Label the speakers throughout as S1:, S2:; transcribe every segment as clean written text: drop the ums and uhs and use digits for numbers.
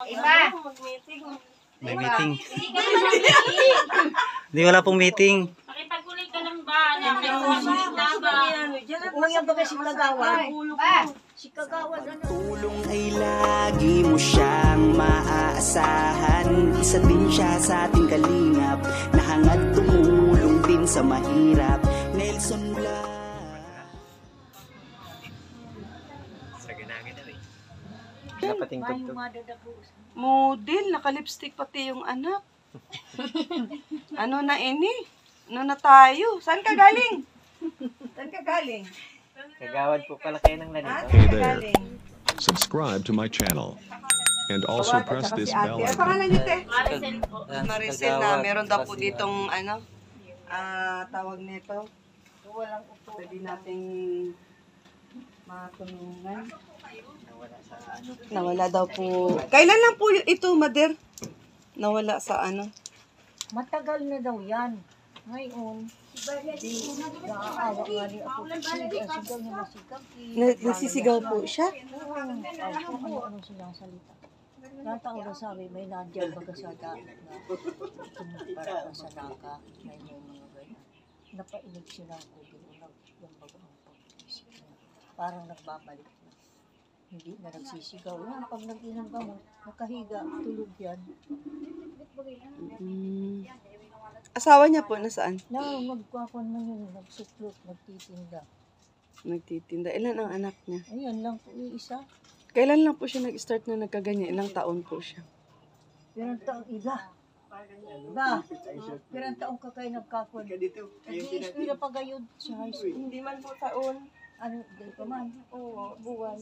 S1: Iba.
S2: May meeting. Hindi, wala pong meeting.
S1: Pakipagkulit ka lang ba? Umayang ba kasi kagawa? Si kagawa na.
S3: Tulong ay lagi mo siyang maaasahan. Isa din siya sa ating kalingap, nahangad tumulong din sa mahirap. Nelson Blas.
S4: Model, naka-lipstick pati yung anak. Ano na ini? Ano na tayo? Saan ka galing? Saan ka galing?
S5: Kagawad po pala kayo ng lanito.
S6: Hey there. Subscribe to my channel. And also press this bell
S4: Ano
S6: icon.
S4: pangalan niyo, te?
S1: Maricel po.
S4: Maricel na meron daw po ditong ano, tawag nito. Walang upo. Pwede nating matulungan. Nawala daw po. Kailan lang po ito, Mother? Nawala sa ano?
S1: Matagal na daw yan. Ngayon, naaawa nga rin ako. Sigaw niya masigap.
S4: Nasisigaw po siya?
S1: Oo, ano silang salita. Natao na sabi, may nandiyan baga sa daan na para sa naka, may mga ganyan. Napainig sila ako, ginunag yung baga ang pag-isip niya. Parang nagbabalik na. Hindi na nagsisigaw. Yan, pag nag-inang ka mo, nakahiga, tulog yan.
S4: Asawa niya po, nasaan?
S1: Magkakon man yun, nagsuklot, nagtitinda.
S4: Nagtitinda. Ilan ang anak niya?
S1: Ayan lang po yung isa.
S4: Kailan lang po siya nag-start na nagkaganyan? Ilang taon po siya?
S1: Pirang taong iba. Iba. Pirang taong ka kayo nagkakon. Nag-i-eskwila pa gayon sa high school.
S4: Hindi man po taon.
S1: Ano, di pa man.
S4: Oo, buwan.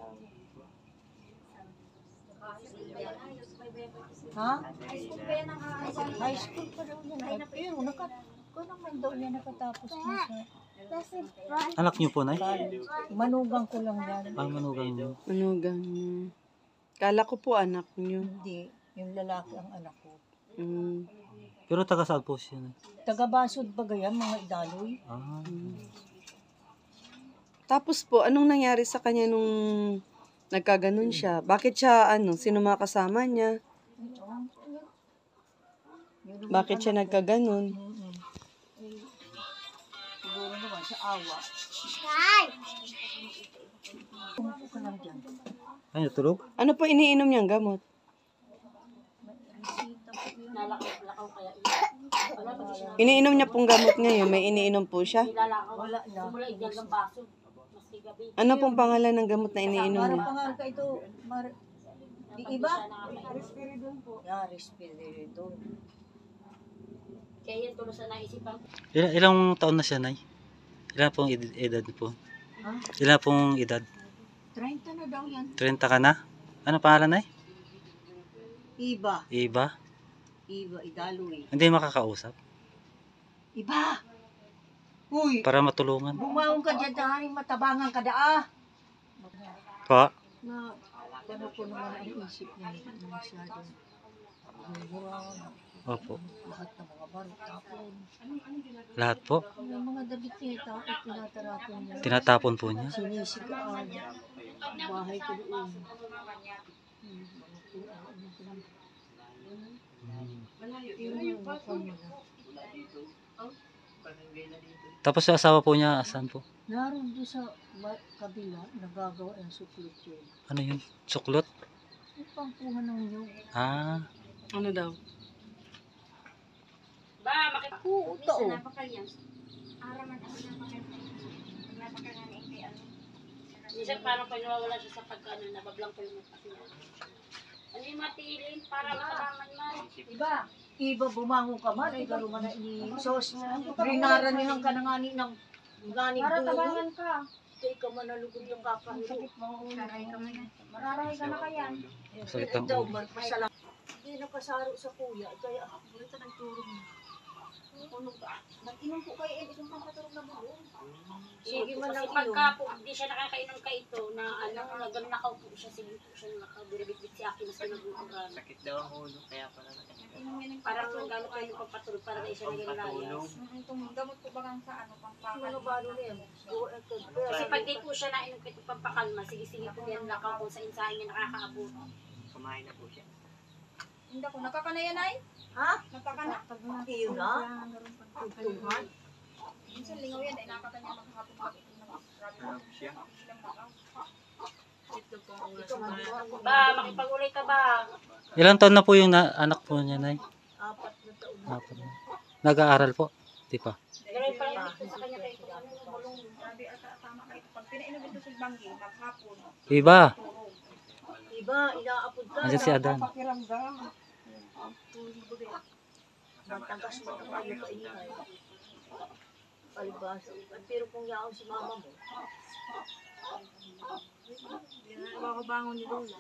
S1: Ha? High school pa daw niya. Pero kung naman daw niya nakatapos niya sa
S2: Anak niyo po, Nay?
S1: manugang ko lang yan.
S2: Ang manugang niyo.
S4: Manugang niya. Kala ko po anak niyo.
S1: Hindi. Yung lalaki ang anak ko.
S2: Pero taga saan po siya, Nay?
S1: Taga-Basod ba gayan, mga idaloy?
S2: Ah.
S4: Tapos po, anong nangyari sa kanya nung nagkaganon siya? Bakit siya, sino mga kasama niya? Bakit siya nagkaganon?
S1: Siguro naman sa awa. Umupo ka lang dyan.
S2: Ano, tulog?
S4: Ano po iniinom niyang gamot? Iniinom niya pong gamot ngayon. May iniinom po siya?
S1: Wala na.
S4: Ano pong pangalan ng gamot na iniinom
S1: Para
S4: niya?
S1: pangalan ka ito, di iba? Risperidon po. Yeah, risperidon.
S7: Kaya yan tulos na naisipan.
S2: Ilang taon na siya, Nay? Ilan pong edad po?
S1: Ha?
S2: Ilan pong edad?
S1: 30 na daw yan.
S2: 30 ka na? Ano pangalan, Nay?
S1: Iba.
S2: Iba?
S1: Iba, idaloy.
S2: Hindi makakausap?
S1: Iba! Uy!
S2: Para matulungan?
S1: Bumaong ka dyan dahil matabangan ka daa.
S2: Pa?
S1: Na, ano ko naman ang isip niya. Masyadong murang.
S2: Opo.
S1: Lahat ng mga baro, tapon.
S2: Lahat po?
S1: Yung mga damit niya, tapos tinatarapon niya.
S2: Tinatapon po niya?
S1: Sinisigaan. Bahay ko doon.
S2: Tapos yung asawa po niya, asan po?
S1: Naroon doon sa kabila, nagagawa ang suklot yun.
S2: Ano yun? Suklot?
S1: Yung pangkuhan ng nyog.
S2: Ah.
S4: Ano daw?
S7: Ba, makita.
S1: Oo, tao.
S7: Minsan parang pag nawawala siya sa pagkano, nabablang ko yung mata niya. Ano yung matilin para makabangan man?
S1: Iba. Iba bumangon ka man, ay garo man na sos. Rinaranihan ka na ngani ng ganing
S7: Para
S1: dulo.
S7: tabangan ka.
S1: Kaya ka man nalugod yung kakahilo.
S7: Sakit mo. Mararay ka na kaya.
S2: Sakit ang
S1: Daw,
S2: ulo.
S1: masala. Hindi nakasaro sa kuya. Kaya ito nagturo mo.
S7: Mag-inom po kayo, itong pampaturong na buo.
S1: Sige man lang
S7: Kasi pagka po, hindi siya nakakainom ka ito, na ano, ganun nakaupo siya, sige po siya nakabiribit si Aki, mas pinag-uuran.
S5: Sakit daw ang ulo, kaya pala nakakita.
S7: Parang gano'n kayo pampaturong, para na siya naging layas.
S1: Itong gamot po bagang sa ano, pampakalma. Ano ba ano yan?
S7: Kasi pag di po siya nainom ka itong pampakalma, sige-sige po yan lakaw kung sa insahin niya nakakaabot.
S5: Kumain na po siya.
S8: Hindi ko. Nakakana yan ay?
S1: Ha?
S8: Nakakana?
S1: Iyo na? Tuhan?
S8: Minsan lingaw yan. Ay nakakanya maghapon bakit.
S5: Siya.
S7: Ba, makipag-ulay ka ba?
S2: Ilang taon na po yung anak po niya, Nay?
S1: 4 na taon.
S2: Apat na. Nag-aaral po? Di pa.
S7: Ganun pa lang ito sa kanya kayo.
S8: Sabi ata tama kayo. Pag pinainom ito sa banggi, maghapon.
S2: Iba.
S1: Iba, inaapod ka.
S2: Nandiyan si Adan.
S4: Pakiramdam.
S1: Matagas mo ang ano pa ingay. Palibasa. Pero kung yaon si mama mo,
S8: Makabangon ni Lola.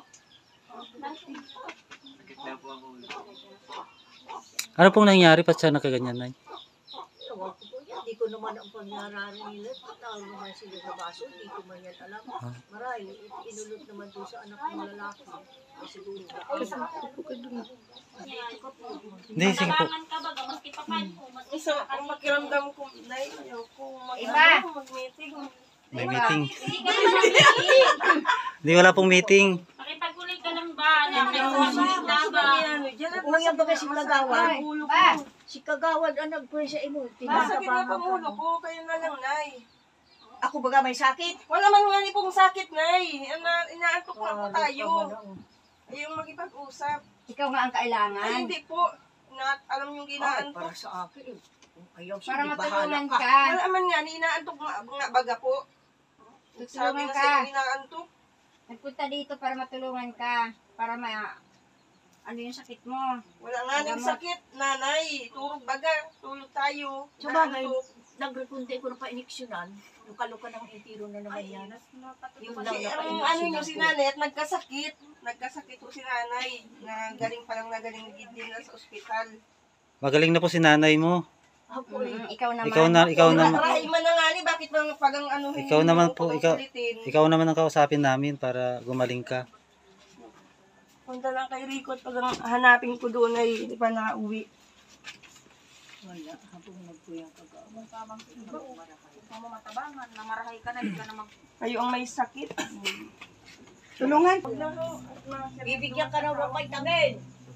S5: Sakit na po ang ulo.
S2: Ano pong nangyari pa siya nakaganyan, Nay?
S1: ewan ko po yan. Hindi ko naman ang pangyarari nila. Tawag naman sila sa baso. Hindi ko man yan alam. Marahil, inulot naman doon sa anak ng lalaki. Siguro ba?
S2: Hindi, sige po.
S7: Tabangan ka ba? Maski pa man po. Maski
S4: Isa, ang pakiramdam ko, Nay, ayaw ko
S8: Iba.
S4: mag-meeting.
S2: May meeting.
S7: Hindi ka naman meeting.
S2: Hindi, wala pong meeting.
S7: Makipag-ulay ka lang ba? Na ba?
S1: Kung yan ba kasi kagawad?
S8: Ba?
S1: Si kagawad ang nagpresya imo.
S4: Masakit na pamulo ko, kayo na lang, Nay.
S1: Ako baga may sakit?
S4: Wala man nga ni pong sakit, Nay. Inaantok na po tayo. Ayong makipag-usap.
S8: Ikaw nga ang kailangan.
S4: Ay, hindi po. Alam yung
S1: Ay,
S4: ginaantok.
S1: para sa akin. Ayaw
S8: Para
S1: sige,
S8: matulungan
S1: bahala
S8: ka.
S4: Wala man nga, inaantok nga baga po. Sabi
S8: Tutulungan
S4: na
S8: ka.
S4: sa'yo, inaantok.
S8: Nagpunta dito para matulungan ka. Para ano yung sakit mo.
S4: Wala nga ning sakit, nanay. Turog baga. Tulog tayo.
S1: Sa bagay,
S4: Inaantok.
S1: nagrepunte ko na pa-iniksyonan. Luka-luka ng itiro na naman yan. Yung lang
S4: Kasi
S1: na
S4: ang ano nyo si nanay at nagkasakit. Nagkasakit po si nanay. Na galing pa lang na galing din na sa ospital.
S2: Magaling na po si nanay mo.
S1: Ako
S8: Ikaw naman.
S2: Ikaw naman.
S4: Rahay man na nga ni, bakit bang pagang ano
S2: Ikaw naman po,
S4: pag-ulitin?
S2: Ikaw naman ang kausapin namin para gumaling ka.
S4: Punta lang kay Rico at pag hanapin ko doon ay hindi pa nakauwi.
S1: wala. Habang nagpuyang kagawad.
S8: Kung mo matabangan, namarahay ka na, hindi ka na
S4: Kayo ang may sakit. Tulungan.
S1: Bibigyan ka na ng vitamin.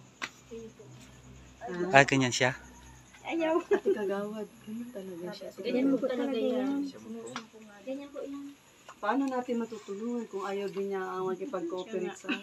S2: Ah, ganyan siya.
S8: ayaw.
S1: Ganyan mo talaga yan.
S8: Ganyan po yan.
S4: Paano natin matutulungan kung ayaw din niya ang magkipag-cooperate sa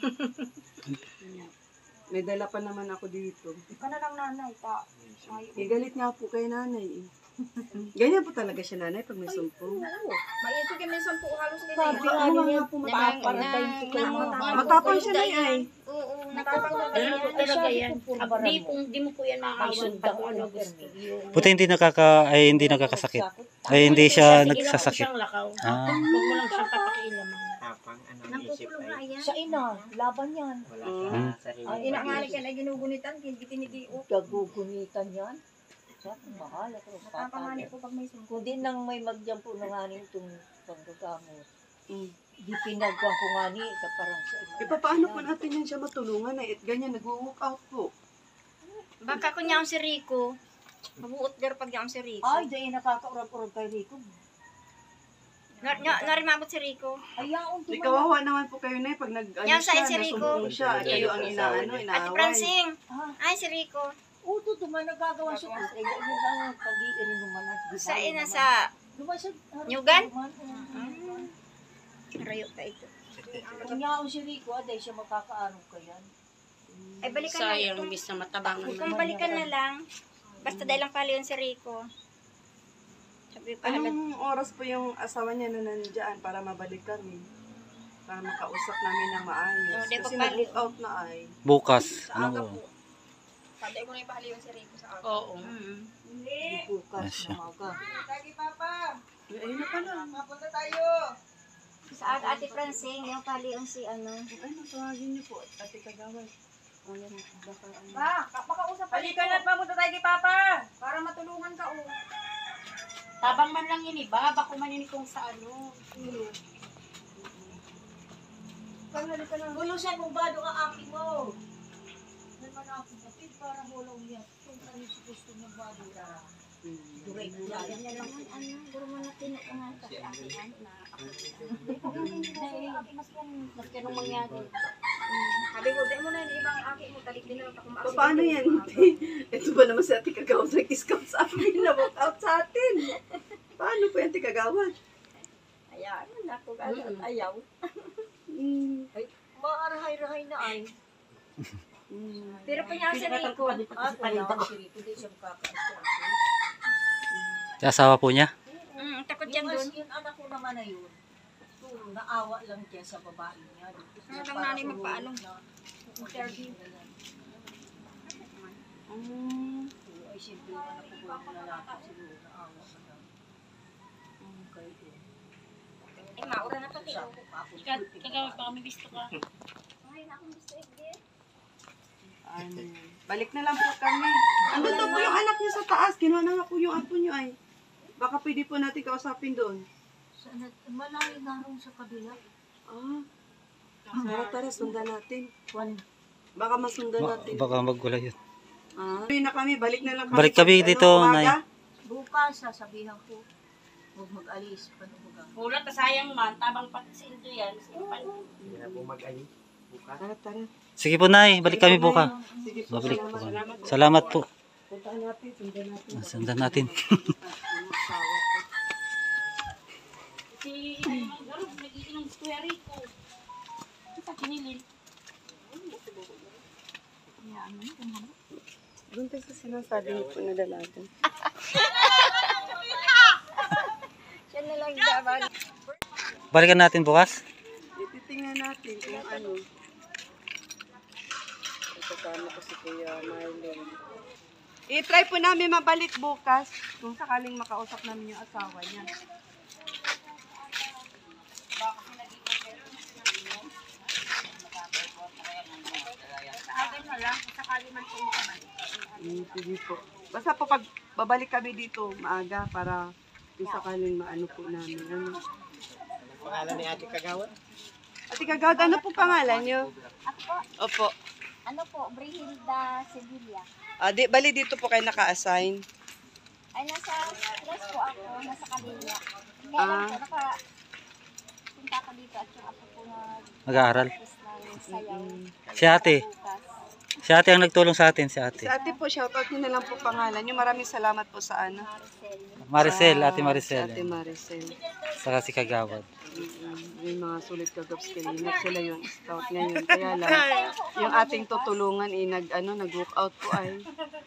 S4: May dala pa naman ako dito.
S8: Ikaw na lang nanay, ta.
S4: Galit nga po kay nanay eh. Ganyan po talaga siya nanay pag may sumpong.
S8: Maiyot kami sa po halos
S1: Sabi nga niya, paparatayin ko kayo mga
S4: Matapang siya na ay.
S8: Oo, natapang na
S7: Ganun po talaga yan.
S1: Di
S7: Di mo po yan makakawan pag ano gusto.
S2: Buti hindi nakakasakit. Ay, hindi siya nagsasakit.
S7: Siyang lakaw.
S2: Ah.
S7: Huwag mo lang siyang papakialaman.
S5: Tapang anong isip ay
S1: Sa ina, laban yan.
S5: wala sa sarili.
S1: Ay,
S8: Inakalik yan ay ginugunitan, tinitiyo.
S1: Gagugunitan yan. Sa mahal ako.
S8: Natapangani po pag may sumpong.
S1: Kung di nang may magdyan po na nga rin itong panggagamot. Di pinagwan ko nga ni, parang sa ina.
S4: Paano po natin yan siya matulungan eh? At ganyan, nag-walk out po.
S8: Baka kunya si Rico. Mabuot der pag si Rico.
S1: Ay, dahil nakakaurag-urag kay Rico.
S8: Narimabot si Rico.
S1: Ayaw,
S4: Di kawawa naman po kayo na pag
S8: Yan sa si Rico.
S4: nasumpong siya. At kayo ang
S8: Ate
S4: inaaway.
S8: Francine.
S1: Ah.
S8: Ay, si Rico.
S1: Uto, tuman nagagawa siya. Ay, dahil lang ang pag-iirin naman.
S8: Sa ina sa Nyugan? Rayo pa ito.
S1: Kung yaon si Rico, dahil siya makakaarong ka yan.
S8: Ay, balikan na ito.
S7: Sayang, bis na matabangan.
S8: Kung balikan na lang. Basta dahil lang pala yun si Rico. Sabi pa agad.
S4: Anong oras po yung asawa niya na nandiyan para mabalik kami? Para makausap namin ng maayos.
S8: No, di
S4: Kasi
S8: pa
S4: nag-walk out na ay.
S2: Bukas.
S8: Aga
S2: Ano?
S8: po. Sabi ko na yung pahali yun si Rico sa aga.
S7: Oo.
S4: Hindi.
S1: Bukas
S2: Asya.
S1: na maga.
S4: Tagi Papa. Ayun na pala. Mapunta tayo.
S8: Sa aga, Ate Francine, yung pahali yun si ano.
S4: Ay, natawagin niyo po. Ate Kagawad. Ayan, baka ano.
S8: Makausap pa
S4: Halika na, papunta tayo kay Papa.
S8: para matulungan ka o.
S7: Tabang man lang yun iba. Bako man yun kung sa ano.
S1: Bulusan mong bado ang aking mo. Naman akong kapit para hulong niya. Kung ano si gusto ng bado ra. Duray ko yan.
S8: Yan na lang ang ano, guro mo na tinuungan kasi akin na ako.
S1: Mas kanong mangyari.
S8: Sabi ko, di mo na yung ibang aki mo, talik din na lang ako maaksin.
S4: Paano yan? Ito ba naman si Ate Kagawad nag-scout sa amin na walk out sa atin? Paano po yan, Ate Kagawad?
S8: Ayaw, na ako ayaw.
S1: Ay, maarahay-rahay na ay.
S8: Pero pa niya sa Rico.
S1: Kaya ang sirito, hindi siya makakaasya.
S2: Yung asawa po niya.
S8: Takot yan
S1: Yung
S8: doon.
S1: yung anak ko naman na yun, puro naawa lang siya sa babae niya.
S8: Ang nanay magpaano?
S1: Interview. Ay, siyempre yung anak ko po yung lalaki siguro, naawa ka na. Kayo yun.
S8: Eh, maura na pati.
S1: Sa ako, ako.
S7: Kagawad pa kami gusto ka.
S8: Ay, na akong gusto i-get.
S4: Balik na lang po kami. Ano daw po yung anak niyo sa taas? Kinuha na nga po yung apo niyo ay. Baka pwede po natin kausapin doon.
S1: Malayo nga rin sa kabila.
S4: Tara, sundan natin.
S1: Juan,
S4: Baka masundan natin.
S2: Baka magulay yun.
S4: Uwi na kami, balik na lang kami.
S2: Balik kami
S4: Pag,
S2: dito,
S4: umaga.
S2: Nay.
S1: bukas sasabihan ko, huwag mag-alis. Panubugan.
S7: Hulat na sayang man, tabang pati si Indo yan.
S5: Hindi na po mag-ali. Bukas.
S4: Tara.
S2: Sige po, Nay. Balik kami bukas.
S4: Sige po.
S2: Babalik po kami. Salamat po.
S4: Puntaan natin, sundan natin.
S2: Sundan natin.
S7: Si Garog, nag-iinom si Kuya Rico. Ito sa kinilin.
S4: Doon tayo sa sinasabi niyo po na dalaga.
S8: Siya na lang dapat.
S2: Balikan natin bukas.
S4: Ititingnan natin kung ano. Kasama ko si Kuya Marlon. I-try po namin mabalik bukas kung sakaling makausap namin yung asawa niya.
S7: Sabi na lang, kung sakali man po naman.
S4: Sige po. Basta po pag babalik kami dito maaga para kung sakaling maano po namin. Ano?
S5: Pangalan ni Ate Kagawad?
S4: Ate Kagawad, ano po pangalan niyo?
S8: Ako po,
S4: Opo.
S8: ano po, Brihilda Sevilla.
S4: Bali dito po kayo naka-assign.
S8: Ay, nasa stress po ako, nasa Kalilla. Kaya lang po, punta ko dito at yung ako po
S2: Mag-aaral.
S8: ng sayaw.
S2: Si ate.
S8: Bukas.
S2: Si ate ang nagtulong sa atin. Si ate.
S4: Si ate po, shoutout niyo na lang po pangalan niyo. Maraming salamat po sa ano.
S2: Maricel. Ate
S4: Si
S2: Maricel.
S4: Ate Maricel.
S2: Saka si Kagawad.
S4: Yung mga sulit kagaps kalinap sila yung scout ngayon. Kaya lang, yung ating tutulungan nag-hook out po ay.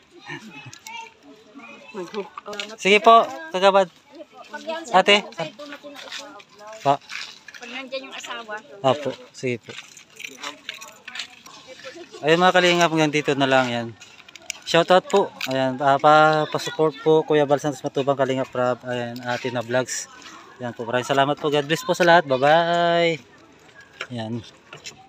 S4: Nag-hook out.
S2: Sige po, Kagawad.
S8: Pag yan,
S2: Ate.
S8: dito natin na ito.
S2: Pa.
S8: Pag nandyan yung asawa.
S2: Opo. Sige po. Ayun mga kalingap, hanggang dito na lang yan. Shoutout po. Ayan, pa-support po Kuya Bal Santos Matubang, Kalingap Rab. Ayan, Ate na Vlogs. Ayan po, maraming salamat po. God bless po sa lahat. Bye-bye. Ayan.